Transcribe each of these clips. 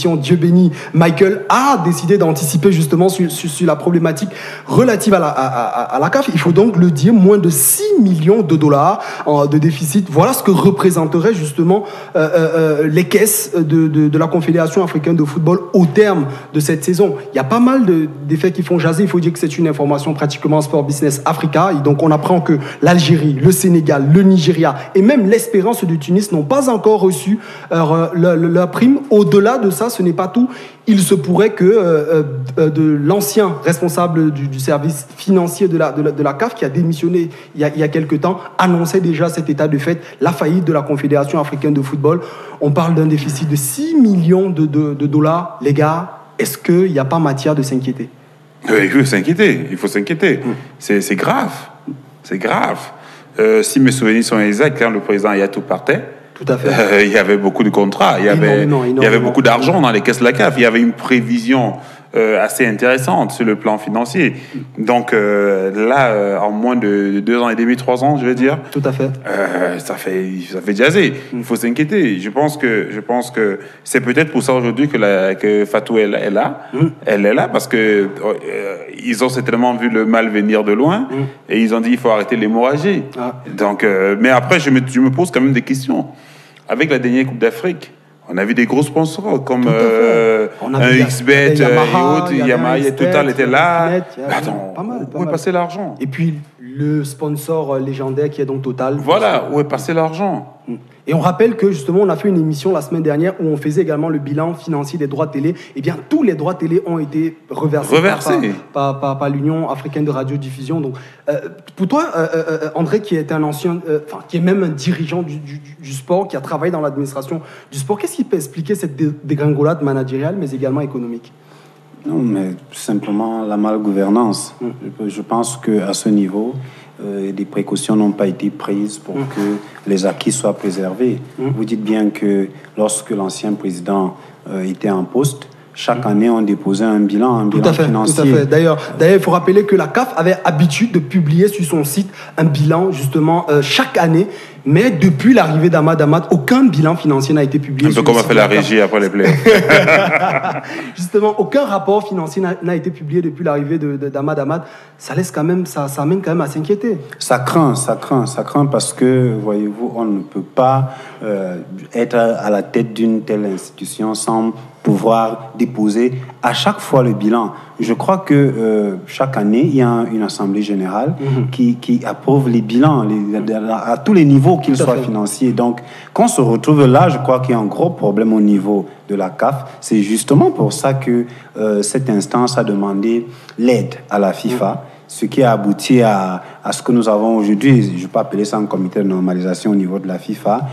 Dieu béni, Michael a décidé d'anticiper justement sur la problématique relative à la CAF. Il faut donc le dire, moins de 6 millions de dollars de déficit. Voilà ce que représenteraient justement les caisses de la Confédération africaine de football au terme de cette saison. Il y a pas mal d'effets qui font jaser. Il faut dire que c'est une information pratiquement Sport Business Africa. Et donc on apprend que l'Algérie, le Sénégal, le Nigeria et même l'Espérance de Tunis n'ont pas encore reçu leur prime. Au-delà de ça, ce n'est pas tout. Il se pourrait que de l'ancien responsable du service financier de la CAF, qui a démissionné il y a quelque temps, annonçait déjà cet état de fait, la faillite de la Confédération africaine de football. On parle d'un déficit de 6 millions de dollars. Les gars, est-ce qu'il n'y a pas matière de s'inquiéter? Il faut s'inquiéter. Il faut s'inquiéter. C'est grave. C'est grave. Si mes souvenirs sont exacts, quand le président Ayatou partait, tout à fait. Il y avait beaucoup de contrats, il y avait beaucoup d'argent dans les caisses de la CAF, il y avait une prévision assez intéressante sur le plan financier. Donc là, en moins de 2 ans et demi, 3 ans, je vais dire, tout à fait. Ça fait jaser. Il faut s'inquiéter. Je pense que c'est peut-être pour ça aujourd'hui que Fatou elle est là. Elle est là parce que ils ont certainement vu le mal venir de loin et ils ont dit il faut arrêter l'hémorragie. Donc, mais après, je me pose quand même des questions. Avec la dernière Coupe d'Afrique, on a vu des gros sponsors comme un XBet et autres, Yamaha et Total étaient là. Attends, où est passé l'argent? Et puis le sponsor légendaire qui est donc Total. Voilà, où est passé l'argent? Et on rappelle que justement, on a fait une émission la semaine dernière où on faisait également le bilan financier des droits télé. Eh bien, tous les droits télé ont été reversés. Par l'Union africaine de radiodiffusion. Donc, pour toi, André, qui est un ancien, qui est même un dirigeant du sport, qui a travaillé dans l'administration du sport, qu'est-ce qui peut expliquer cette dégringolade managériale, mais également économique? Non, mais simplement la malgouvernance. Je pense qu'à ce niveau, des précautions n'ont pas été prises pour que les acquis soient préservés. Vous dites bien que lorsque l'ancien président était en poste, chaque année, on déposait un bilan financier. Tout à fait. D'ailleurs, il faut rappeler que la CAF avait habitude de publier sur son site un bilan, justement, chaque année. Mais depuis l'arrivée d'Ahmad Ahmad, aucun bilan financier n'a été publié. Un peu comme a fait la régie après les playoffs. Justement, aucun rapport financier n'a été publié depuis l'arrivée d'Ahmad Ahmad. Ça laisse quand même, ça amène quand même à s'inquiéter. Ça craint parce que, voyez-vous, on ne peut pas être à la tête d'une telle institution sans pouvoir déposer à chaque fois le bilan. Je crois que chaque année, il y a une assemblée générale qui approuve les bilans à tous les niveaux, qu'ils soient financiers. Donc, quand on se retrouve là, je crois qu'il y a un gros problème au niveau de la CAF. C'est justement pour ça que cette instance a demandé l'aide à la FIFA, ce qui a abouti à ce que nous avons aujourd'hui. Je peux appeler ça un comité de normalisation au niveau de la FIFA,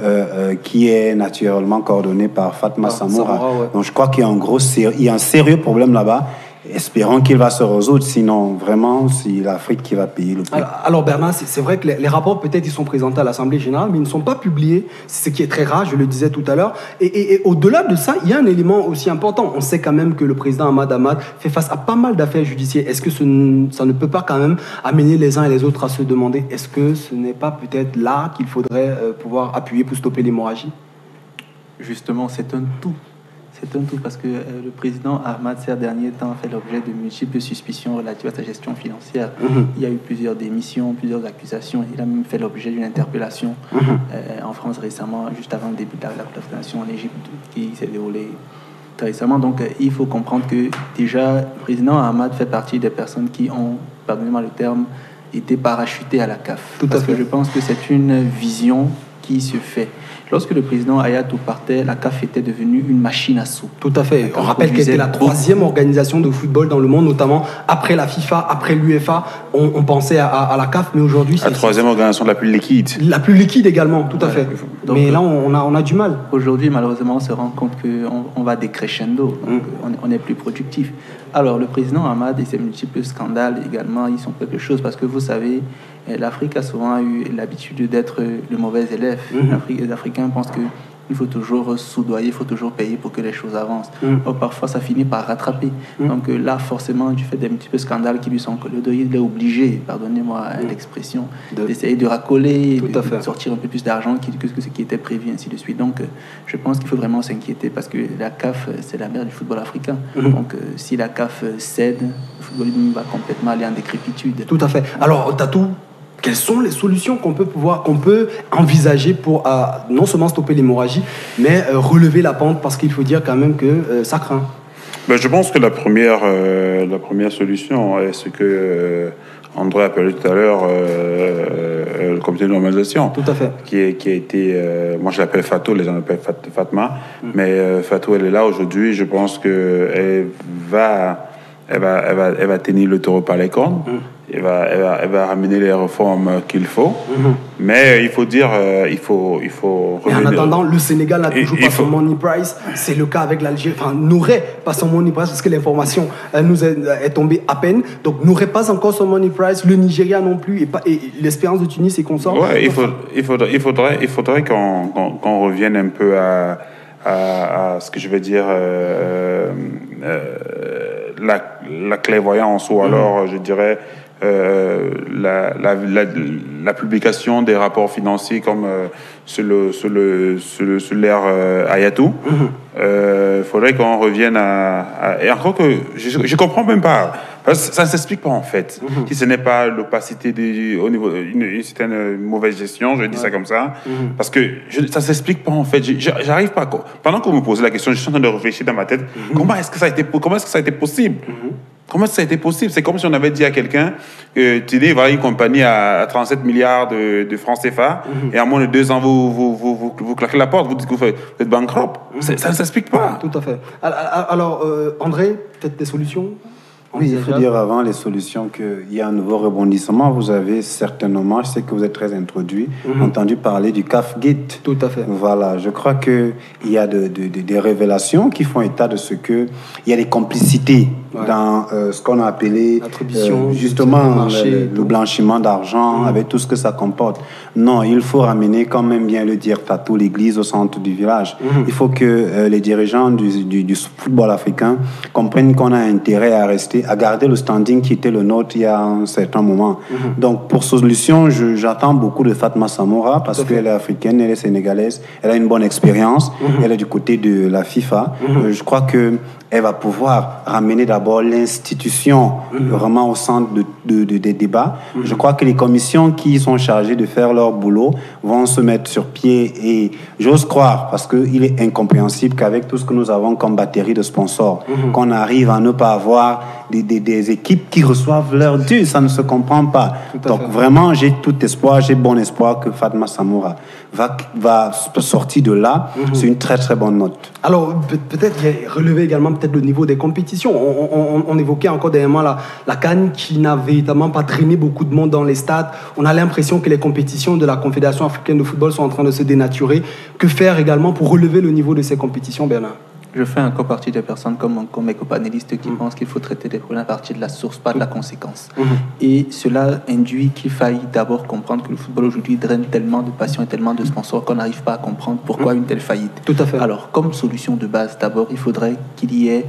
qui est naturellement coordonné par Fatma Samoura. Donc je crois qu'il y a un sérieux problème là-bas. Espérons qu'il va se résoudre, sinon vraiment c'est l'Afrique qui va payer le prix. Alors Bernard, c'est vrai que les rapports peut-être ils sont présentés à l'Assemblée générale, mais ils ne sont pas publiés, ce qui est très rare, je le disais tout à l'heure. Et au-delà de ça, il y a un élément aussi important. On sait quand même que le président Ahmad Ahmad fait face à pas mal d'affaires judiciaires. Est-ce que ça ne peut pas quand même amener les uns et les autres à se demander, est-ce que ce n'est pas peut-être là qu'il faudrait pouvoir appuyer pour stopper l'hémorragie? Justement, c'est un tout. C'est un tout parce que le président Ahmad, ces derniers temps, a fait l'objet de multiples suspicions relatives à sa gestion financière. Il y a eu plusieurs démissions, plusieurs accusations. Il a même fait l'objet d'une interpellation en France récemment, juste avant le début de la nation en Égypte, qui s'est déroulée très récemment. Donc, il faut comprendre que déjà, le président Ahmad fait partie des personnes qui ont, pardonnez-moi le terme, été parachutées à la CAF. Parce que je pense que c'est une vision qui se fait. Lorsque le président Ayatou partait, la CAF était devenue une machine à sous. Tout à fait. On rappelle qu'elle était la 3e organisation de football dans le monde, notamment après la FIFA, après l'UEFA. On pensait à la CAF, mais aujourd'hui... La 3e organisation la plus liquide. La plus liquide également, tout à fait. Donc, mais là, on a du mal. Aujourd'hui, malheureusement, on se rend compte qu'on va décrescendo. On est plus productif. Alors, le président Ahmad et ses multiples scandales également, ils sont quelque chose parce que vous savez, l'Afrique a souvent eu l'habitude d'être le mauvais élève. Les Africains pensent que il faut toujours soudoyer, il faut toujours payer pour que les choses avancent. Or, parfois, ça finit par rattraper. Donc là, forcément, du fait des multiples scandales qui lui sont collés, il est obligé, pardonnez-moi l'expression, d'essayer de racoler, de sortir un peu plus d'argent que ce qui était prévu, ainsi de suite. Donc, je pense qu'il faut vraiment s'inquiéter parce que la CAF, c'est la mère du football africain. Donc, si la CAF cède, le football va complètement aller en décrépitude. Tout à fait. Alors, Tatou, quelles sont les solutions qu'on peut envisager pour non seulement stopper l'hémorragie, mais relever la pente, parce qu'il faut dire quand même que ça craint. Ben, je pense que la première solution est ce que André a appelé tout à l'heure le comité de normalisation. Tout à fait. Qui a été, moi je l'appelle Fatou, les gens l'appellent Fatma, mais Fatou, elle est là aujourd'hui. Je pense qu'elle va tenir le taureau par les cornes. Elle va ramener les réformes qu'il faut. Mais il faut dire, il faut et en attendant, le Sénégal n'a toujours pas son money price. C'est le cas avec l'Algérie. Enfin, n'aurait pas son money price parce que l'information nous est tombée à peine. Donc, n'aurait pas encore son money price. Le Nigeria non plus. Et l'Espérance de Tunis et consorts. Ouais, il faudrait qu'on revienne un peu à ce que je veux dire, la clairvoyance, ou alors, je dirais, la publication des rapports financiers comme sur l'ère Ayatou. Faudrait qu'on revienne et encore que je comprends même pas, parce que ça ne s'explique pas en fait. Si ce n'est pas l'opacité au niveau d'une certaine mauvaise gestion, je dis ça comme ça, parce que ça ne s'explique pas en fait. J'arrive pas. Pendant que vous me posez la question, je suis en train de réfléchir dans ma tête. Comment est-ce que ça a été possible? Comment ça a été possible? C'est comme si on avait dit à quelqu'un, tu dis, voilà une compagnie à 37 milliards de francs CFA, et en moins de 2 ans, vous claquez la porte, vous dites que vous êtes bankrupt. Ça ne s'explique pas. Tout à fait. Alors, André, peut-être des solutions? Oui, il faut dire avant les solutions qu'il y a un nouveau rebondissement. Vous avez certainement, je sais que vous êtes très introduit, entendu parler du CAF Gate. Tout à fait. Voilà, je crois qu'il y a des révélations qui font état de ce qu'il y a des complicités dans ce qu'on a appelé justement le blanchiment d'argent, avec tout ce que ça comporte. Non, il faut ramener, quand même bien le dire, Fatou, l'église au centre du village. Il faut que les dirigeants du football africain comprennent qu'on a intérêt à garder le standing qui était le nôtre il y a un certain moment. Donc, pour solution, j'attends beaucoup de Fatma Samoura parce qu'elle est africaine, elle est sénégalaise, elle a une bonne expérience, elle est du côté de la FIFA. Je crois qu'elle va pouvoir ramener d'abord l'institution vraiment au centre des débats. Je crois que les commissions qui sont chargées de faire leur boulot vont se mettre sur pied, et j'ose croire, parce qu'il est incompréhensible qu'avec tout ce que nous avons comme batterie de sponsors, qu'on arrive à ne pas avoir des équipes qui reçoivent leur dû. Ça ne se comprend pas. Donc vraiment, j'ai tout espoir, j'ai bon espoir que Fatma Samoura va sortir de là. C'est une très très bonne note. Alors peut-être relever également peut-être le niveau des compétitions. On évoquait encore dernièrement la CAN qui n'a véritablement pas traîné beaucoup de monde dans les stades. On a l'impression que les compétitions de la Confédération africaine de football sont en train de se dénaturer. Que faire également pour relever le niveau de ces compétitions, Bernard? Je fais encore partie des personnes comme mes copanélistes qui pensent qu'il faut traiter les problèmes à partir de la source, pas de la conséquence. Et cela induit qu'il faille d'abord comprendre que le football aujourd'hui draine tellement de passion et tellement de sponsors qu'on n'arrive pas à comprendre pourquoi une telle faillite. Tout à fait. Alors, comme solution de base, d'abord, il faudrait qu'il y ait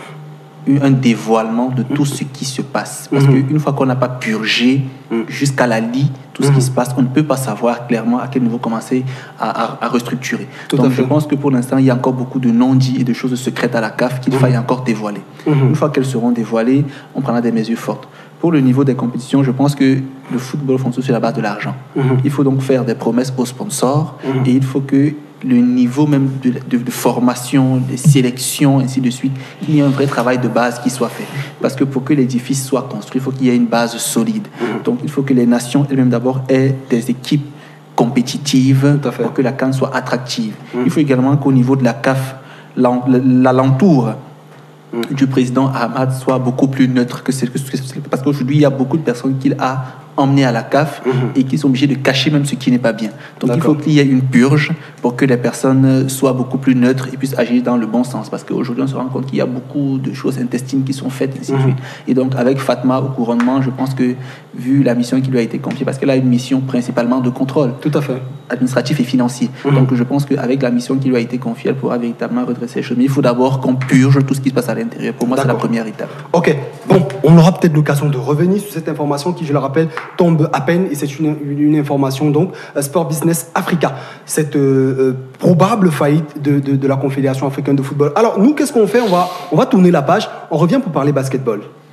un dévoilement de tout ce qui se passe. Parce qu'une fois qu'on n'a pas purgé jusqu'à la lie tout ce qui se passe, on ne peut pas savoir clairement à quel niveau commencer à restructurer. Donc je pense que pour l'instant, il y a encore beaucoup de non-dits et de choses secrètes à la CAF qu'il faille encore dévoiler. Une fois qu'elles seront dévoilées, on prendra des mesures fortes. Pour le niveau des compétitions, je pense que le football fonctionne sur la base de l'argent. Il faut donc faire des promesses aux sponsors et il faut que le niveau même de formation, de sélection, ainsi de suite, qu'il y ait un vrai travail de base qui soit fait. Parce que pour que l'édifice soit construit, il faut qu'il y ait une base solide. Donc il faut que les nations elles-mêmes d'abord aient des équipes compétitives pour que la CAN soit attractive. Il faut également qu'au niveau de la CAF, l'alentour du président Ahmad soit beaucoup plus neutre que parce qu'aujourd'hui il y a beaucoup de personnes qu'il a emmenés à la CAF et qui sont obligés de cacher même ce qui n'est pas bien. Donc il faut qu'il y ait une purge pour que les personnes soient beaucoup plus neutres et puissent agir dans le bon sens. Parce qu'aujourd'hui, on se rend compte qu'il y a beaucoup de choses intestines qui sont faites, ainsi de suite. Et donc, avec Fatma au couronnement, je pense que, vu la mission qui lui a été confiée, parce qu'elle a une mission principalement de contrôle. Tout à fait. Administratif et financier. Donc, je pense qu'avec la mission qui lui a été confiée, elle pourra véritablement redresser les choses. Mais il faut d'abord qu'on purge tout ce qui se passe à l'intérieur. Pour moi, c'est la première étape. Ok. Bon, on aura peut-être l'occasion de revenir sur cette information qui, je le rappelle, tombe à peine. Et c'est une information, donc, Sport Business Africa. Cette probable faillite de la Confédération africaine de football. Alors, nous, qu'est-ce qu'on fait ? On va tourner la page. On revient pour parler basketball.